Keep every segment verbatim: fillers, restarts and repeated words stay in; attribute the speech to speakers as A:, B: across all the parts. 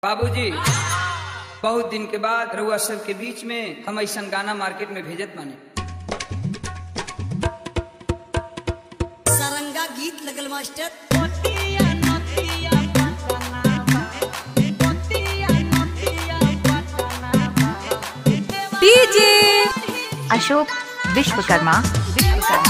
A: बाबूजी, बहुत दिन के बाद रउआ सब के बीच में हम ऐसा गाना मार्केट में भेजत माने।
B: सरंगा गीत लगल master.
C: DJ Ashok Vishwakarma Vishwakarma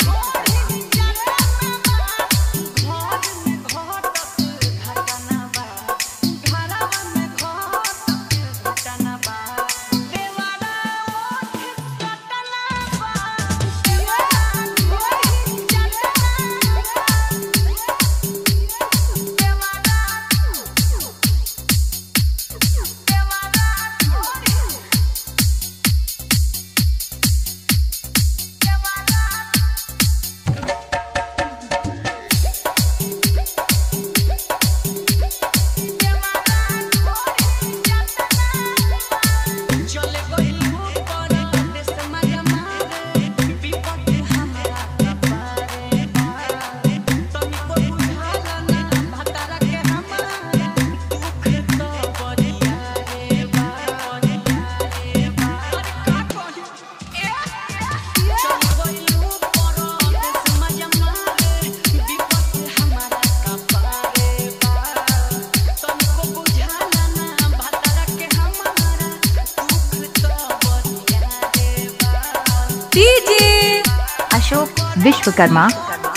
C: DJ Ashok Vishwakarma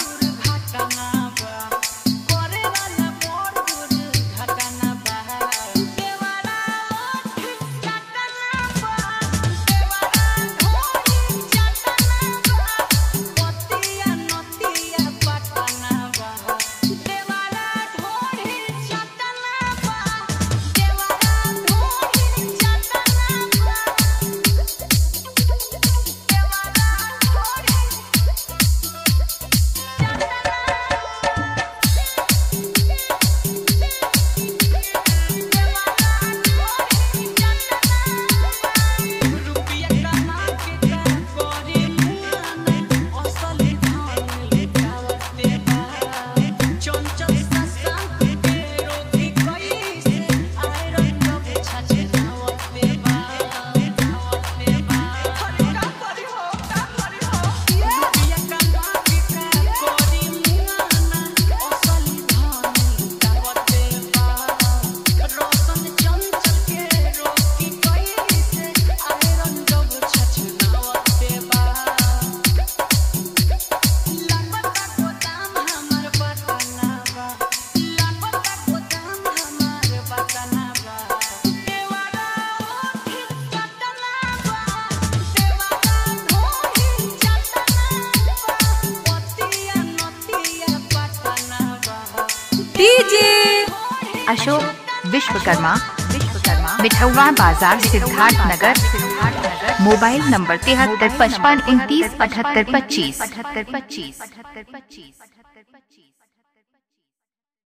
C: DJ Ashok Vishwakarma Vishwakarma Mithauwa Bazar Siddharth नगर सिद्धार्थ नगर मोबाइल नंबर तिहत्तर पचपन उनतीस अठहत्तर पच्चीस अठहत्तर पच्चीस अठहत्तर पच्चीस।